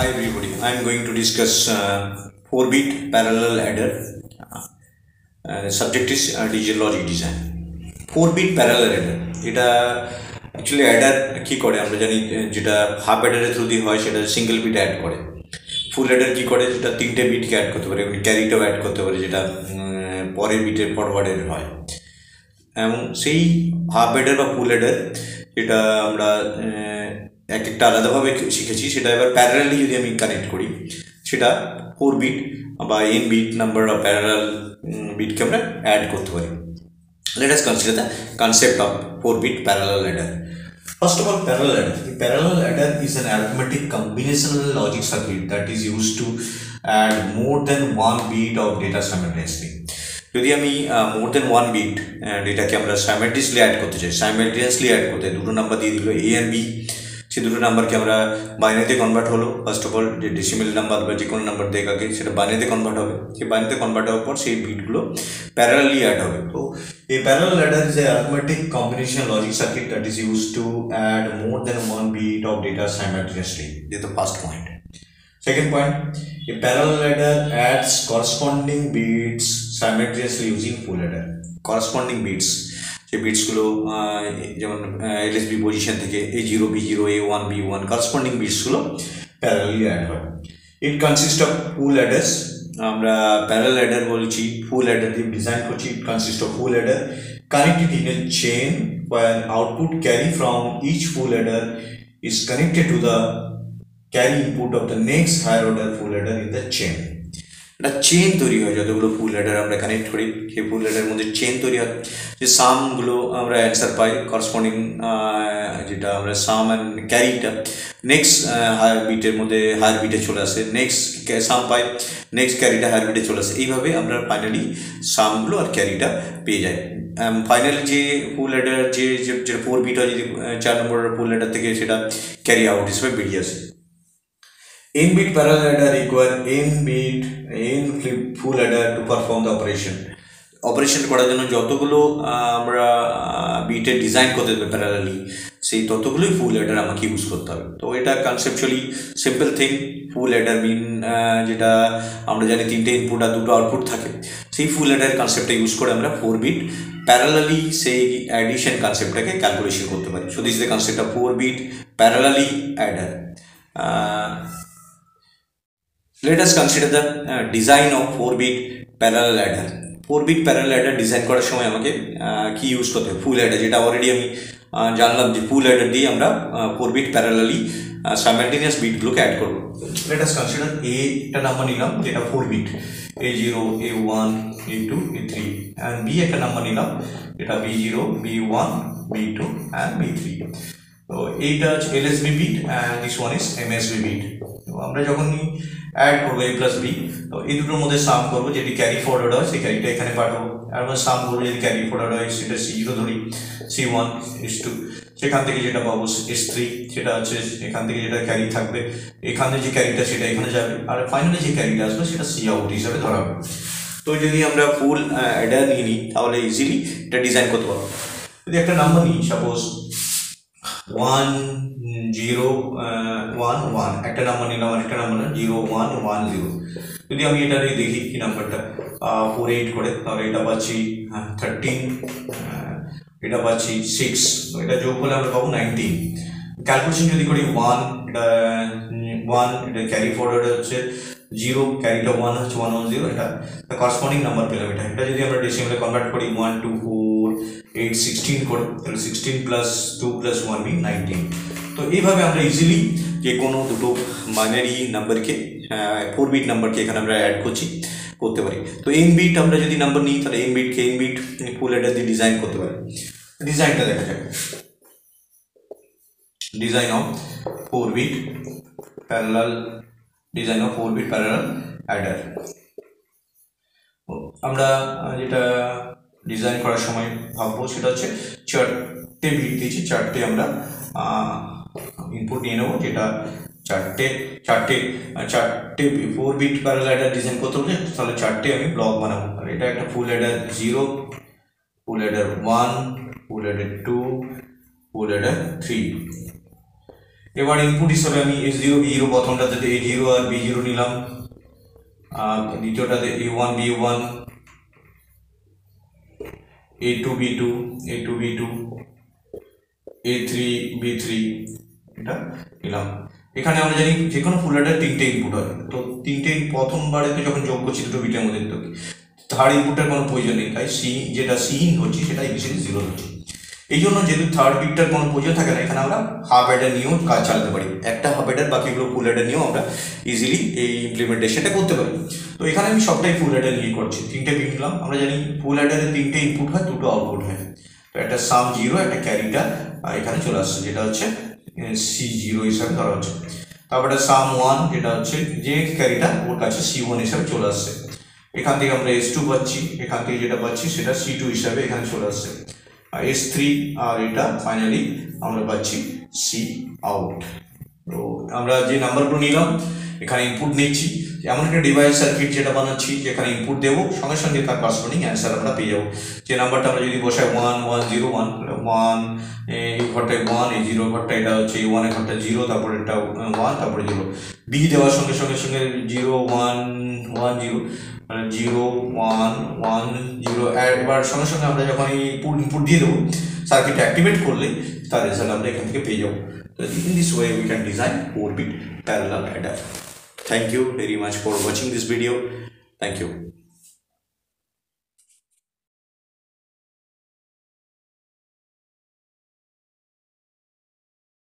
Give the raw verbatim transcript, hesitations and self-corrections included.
Hi everybody, I am going to discuss uh, four bit parallel adder. Uh, the subject is uh, digital logic design. four bit parallel adder. এটা actually adder কি করে আমরা জানি, যেটা half অ্যাডারের through দিয়ে হয় সেটা single bit add করে। ফুল অ্যাডার কি করে, যেটা তিনটে বিটকে অ্যাড করতে পারে, এমনি ক্যারিটাও অ্যাড করতে পারে, যেটা পরের বিটের ফরওয়ার্ডের হয়। এবং সেই হাফ অ্যাডার বা ফুল অ্যাডার যেটা আমরা এক একটা আলাদাভাবে শিখেছি, সেটা এবার প্যারালালি যদি আমি কানেক্ট করি, সেটা ফোর বিট বা এন বিট নাম্বার বা প্যারালাল বিটকে আমরা অ্যাড করতে পারি। Let us consider the concept of four bit parallel adder. First of all, parallel adder. The parallel adder is an arithmetic combinational logic circuit that is used to add more than one bit of data simultaneously. যদি আমি মোর দেন one bit ডেটাকে আমরা simultaneously add করতে চাই, simultaneously add করতে দুটো number দিয়ে দিল এ and B, সে দুটো নাম্বারকে আমরা বাইনারিতে কনভার্ট হলো। ফার্স্ট অফ অল যে ডেসিমেল নাম্বার বা যে কোনো নাম্বার দিয়ে আগে সেটা বাইনারিতে কনভার্ট হবে, সেই বাইনারিতে কনভার্ট হওয়ার পর সেই বিটগুলো প্যারালালি অ্যাড হবে। তো এই parallel adder is a arithmetic combination logic circuit that is used to add more than one bit of data simultaneously. This is the first point. Second point, a parallel adder adds corresponding bits simultaneously using full adder. Corresponding bits, যে বিটসগুলো যেমন LSB position থেকে A zero B zero A one B one corresponding বিটসগুলো parallelly add হয়। It consist of full adders. আমরা parallel adder বলছি, full adder দিয়ে design করছি। It consist of full adder connected in a chain where output carry from each full adder is connected to the carry input of the next higher order full adder in the chain. একটা chain তৈরি হয়, যতগুলো ফুল Eder আমরা connect করি সেই ফুল অ্যাডারের মধ্যে chain তৈরি হয়, যে সামগুলো আমরা অ্যান্সার পাই করসপন্ডিং, যেটা আমরা সাম অ্যান্ড ক্যারিটা নেক্সট হায়ার বিটের মধ্যে হায়ার বিটে চলে আসে, নেক্সট সাম পাই, নেক্সট ক্যারিটা হায়ার বিটে চলে আসে। এইভাবে আমরা ফাইনালি সামগুলো আর ক্যারিটা পেয়ে যাই। ফাইনালি যে ফুল অ্যাডার যে যে ফোর বিট হয়, যদি চার নম্বর ফুল অ্যাডার থেকে সেটা ক্যারি আউট হিসেবে বেরিয়ে আসে। n bit parallel adder require n bit n flip full adder to perform the operation. Operation করার জন্য যতগুলো আমরা বিটে ডিজাইন করতে হবে প্যারালালি, সেই ততগুলোই ফুল অ্যাডার আমাকে ইউজ করতে হবে। তো এটা conceptually simple thing. Full adder mean যেটা আমরা জানি তিনটে ইনপুট আর দুটো আউটপুট থাকে, সেই ফুল অ্যাডার কনসেপ্টটা ইউজ করে আমরা ফোর বিট প্যারালালি সেই অ্যাডিশন কনসেপ্টটাকে ক্যালকুলেশন করতে পারি। So this is the concept of four bit parallelly adder. Let us consider the uh, design of four bit parallel adder. four bit parallel adder design করার সময় আমাকে কি use করতে হবে, ফুল অ্যাডার, যেটা অলরেডি আমি জানলাম যে ফুল অ্যাডার দিয়ে আমরা ফোর বিট প্যারালালি সাইমালটেনিয়াস বিটগুলোকে অ্যাড করবো। লেট আস কনসিডার এ একটা নাম্বার নিলাম যেটা four bit, A zero A one A two A three, and B একটা নাম্বার নিলাম যেটা B zero B one B two and B three. তো এইটা হচ্ছে LSB bit and this one is MSB bit. তো আমরা যখনই অ্যাড করবো এ প্লাস বি, তো এই দুটোর মধ্যে সাম করবো, যেটি ক্যারি ফরওয়ার্ড হয় সেই ক্যারিটা এখানে পাঠাবো, আর সাম করবো যদি ক্যারি ফরওয়ার্ড হয় সেটা সি জিরো ধরি, সি ওয়ান এস টু, সেখান থেকে যেটা পাবো এস থ্রি, সেটা হচ্ছে এখান থেকে যেটা ক্যারি থাকবে এখানে যে ক্যারিটা সেটা এখানে যাবে, আর ফাইনালি যে ক্যারিটা আসবে সেটা সি আউট হিসাবে ধরা হবে। তো যদি আমরা ফুল অ্যাডার নিয়ে নিই তাহলে ইজিলি এটা ডিজাইন করতে পারবো। যদি একটা নাম্বার নিই, suppose one zero one one, একটা নাম্বার নিলাম আর একটা number zero one one zero. যদি আমি এটা নিয়ে দেখি কি নাম্বারটা ফোর এইট করে, তাহলে এটা পাচ্ছি থার্টিন, এটা পাচ্ছি সিক্স, তো এটা যোগ করলে আমরা পাবো নাইনটিন। ক্যালকুলেশন যদি করি ওয়ান, এটা ওয়ান, এটা ক্যারি ফরওয়ার্ড হচ্ছে জিরো, ক্যারিটা ওয়ান হচ্ছে ওয়ান ওয়ান জিরো, এটা করসপন্ডিং নাম্বার পেলাম। এটা এটা যদি আমরা ডেসিমেলে কনভার্ট করি one two four eight sixteen করে, তাহলে sixteen plus two plus one be nineteen. তো এইভাবে আমরা ইজিলি যে কোনো দুটো বাইনারি নাম্বারকে ফোর বিট নাম্বারকে এখানে আমরা অ্যাড করছি করতে পারি। তো এন বিট আমরা যদি নাম্বার নিই তাহলে এন বিটকে এন বিট ফুল অ্যাডার দিয়ে ডিজাইন করতে পারি। ডিজাইনটা দেখা যাক, design of four bit parallel design of four bit parallel adder. আমরা যেটা ডিজাইন করার সময় ভাববো সেটা হচ্ছে চারটে বিট দিয়েছি, চারটে আমরা ইনপুট নিয়ে নেবো, যেটা চারটে চারটে চারটে four bit parallel adder design করতে হবে, তাহলে চারটে আমি ব্লক বানাবো। আর এটা একটা full adder zero, full adder one, full adder two, full adder three. এবার ইনপুট হিসাবে আমি এ জিরো বি জিরো প্রথমটাতে এ জিরো আর বি জিরো নিলাম, আর দ্বিতীয়টাতে A one B one, A two B two, A two B two, A three B three, এটা নিলাম। এখানে আমরা জানি যে কোনো ফুল অ্যাডার তিনটে ইনপুট হয়, তো তিনটে প্রথমবারে তো যখন যোগ করছি দুটো বিটের মধ্যে, তো থার্ড ইনপুটের কোনো প্রয়োজন নেই, তাই সি যেটা সি ইন হচ্ছে সেটা ইনিশিয়ালি জিরো হচ্ছে। এই জন্য যেহেতু থার্ড বিটটার কোনো প্রয়োজন থাকে না, এখানে আমরা হাফ অ্যাডার নিয়েও কাজ চালাতে পারি। একটা হাফ অ্যাডার বাকিগুলো ফুল অ্যাডার নিয়েও আমরা ইজিলি এই ইমপ্লিমেন্টেশনটা করতে পারি। তো এখানে আমি সবটাই ফুল অ্যাডার নিয়ে করছি, তিনটে বিট নিলাম। আমরা জানি ফুল অ্যাডারে তিনটে ইনপুট হয়, দুটো আউটপুট হয়। তো একটা সাম জিরো, একটা ক্যারিটা এখানে চলে আসছে, যেটা হচ্ছে সি জিরো হিসাবে ধরা হচ্ছে। তারপরে সাম ওয়ান, যেটা হচ্ছে যে ক্যারিটা ওর কাছে সি ওয়ান হিসাবে চলে আসছে। এখান থেকে আমরা এস টু পাচ্ছি, এখান থেকে যেটা পাচ্ছি সেটা সি টু হিসাবে এখানে চলে আসছে। এস থ্রি আর এটা ফাইনালি আমরা পাচ্ছি সি আউট। তো আমরা যে নাম্বারগুলো নিলাম এখানে ইনপুট নিচ্ছি, এমন একটা ডিভাইস সার্কিট যেটা বানাচ্ছি যেখানে ইনপুট দেবো সঙ্গে সঙ্গে তার করসপন্ডিং অ্যান্সার আমরা পেয়ে যাবো। যে নাম্বারটা আমরা যদি বসাই one one zero one one, এই ঘরটায় ওয়ান, এই জিরো ঘরটা এটা হচ্ছে এই ওয়ানের ঘরটা জিরো, তারপরে এটা ওয়ান, তারপরে জিরো। বি দেওয়ার সঙ্গে সঙ্গে সঙ্গে zero one one zero, zero one one zero, এবার সঙ্গে সঙ্গে আমরা যখন এই ইনপুট দিয়ে দেবো সার্কিট অ্যাক্টিভেট করলে তার রেজাল্ট আমরা এখান থেকে পেয়ে যাবো। So in this way we can design four bit parallel adder. Thank you very much for watching this video. Thank you.